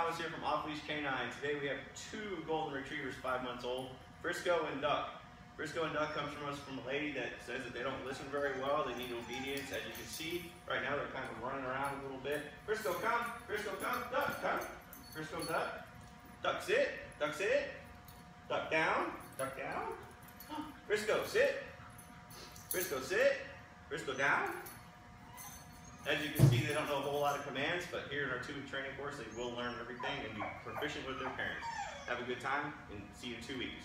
Thomas here from Off Leash Canine. Today we have two golden retrievers, 5 months old, Frisco and Duck. Frisco and Duck comes from us from a lady that says that they don't listen very well. They need obedience. As you can see, right now they're kind of running around a little bit. Frisco, come. Frisco, come. Duck, come. Frisco, duck. Duck, sit. Duck, sit. Duck down. Duck down. Frisco, sit. Frisco, sit. Frisco, down. As you can see, they don't know a whole lot of commands, but here in our 2-week training course, they will learn everything and be proficient with their parents. Have a good time, and see you in 2 weeks.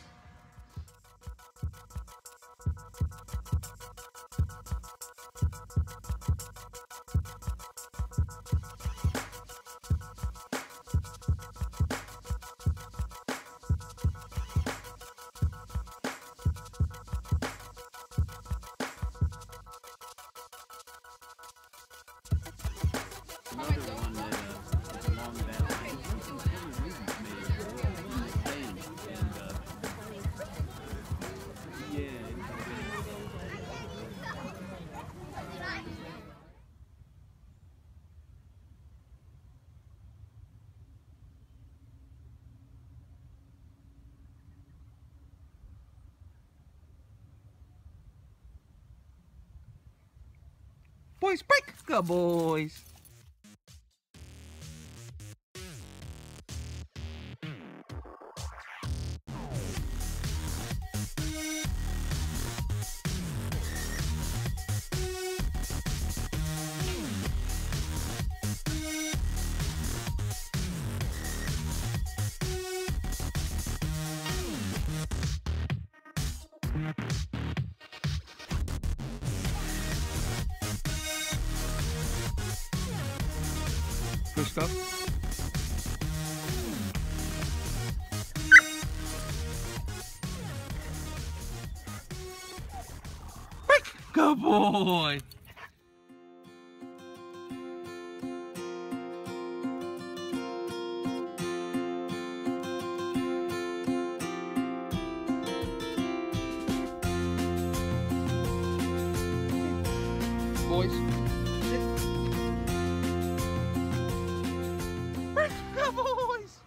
Boys, break! Go, boys! Frisco. Break! Go, boy! Boys. Go, boys!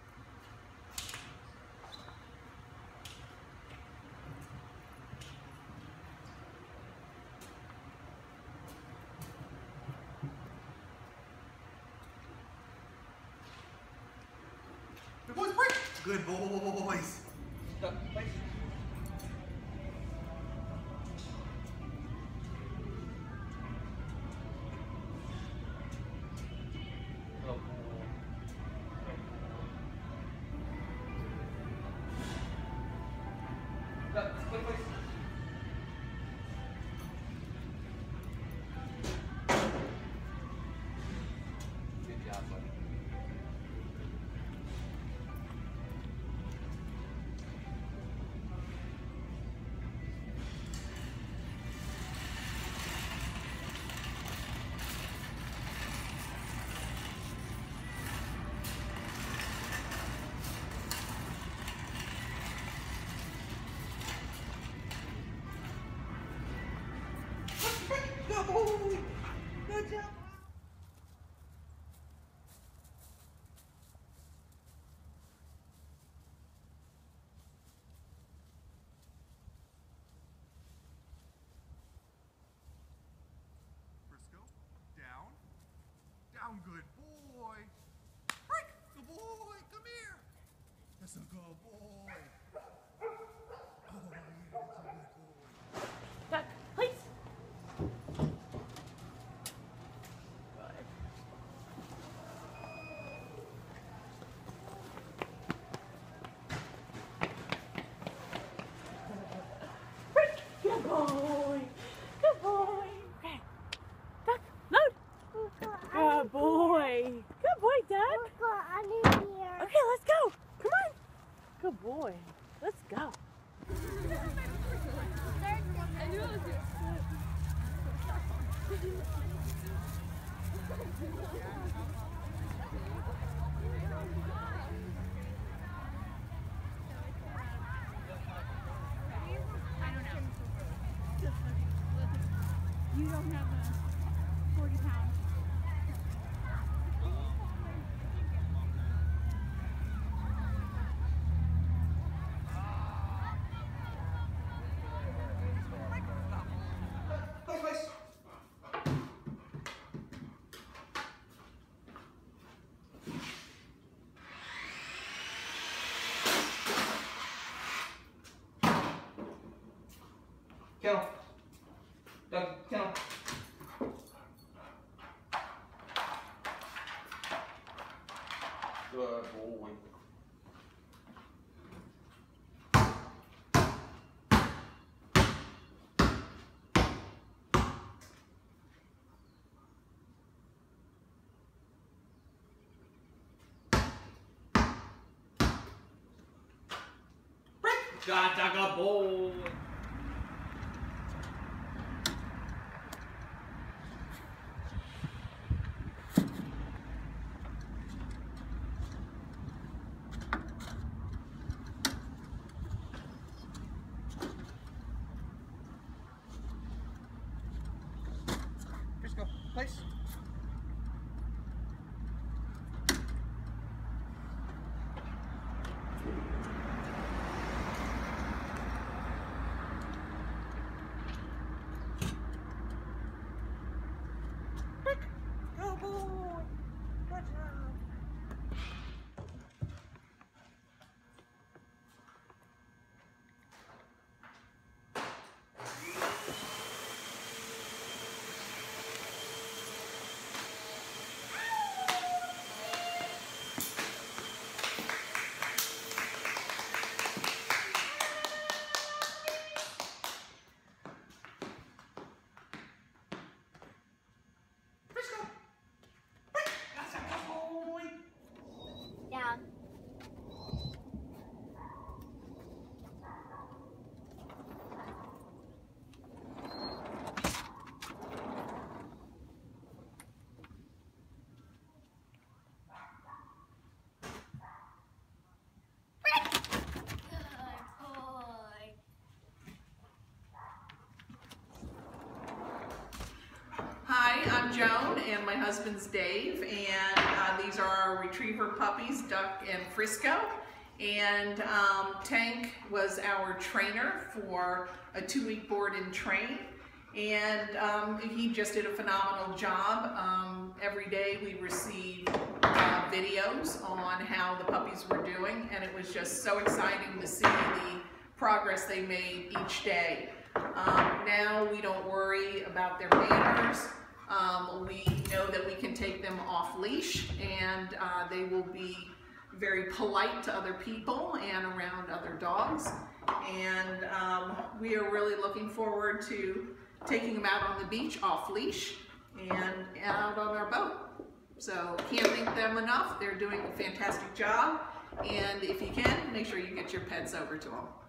Good boys, break! Good boys! Stop, please. Good job, buddy. Good job. Frisco, down. Down, good boy. Break! Good boy, come here. That's a good boy. Oh, yeah, that's a good boy. Duck, please. Good boy. Good boy. Okay. Duck, load. Good boy. Good boy, Duck. Okay, let's go. Come on. Good boy. Let's go. I knew it was you. You don't have a 40 pounds. kennel. Doug, kennel. Good boy. God, Doug, boy. Frisco, place. Good boy. Good job. Frisco. That's a good boy. Down. Hi, I'm Joan and my husband's Dave, and these are our retriever puppies, Duck and Frisco. And Tank was our trainer for a 2-week board and train, and he just did a phenomenal job. Every day we received videos on how the puppies were doing, and it was just so exciting to see the progress they made each day. Now we don't worry about their manners. We know that we can take them off leash, and they will be very polite to other people and around other dogs. And we are really looking forward to taking them out on the beach off leash and out on our boat. So can't thank them enough. They're doing a fantastic job. And if you can, make sure you get your pets over to them.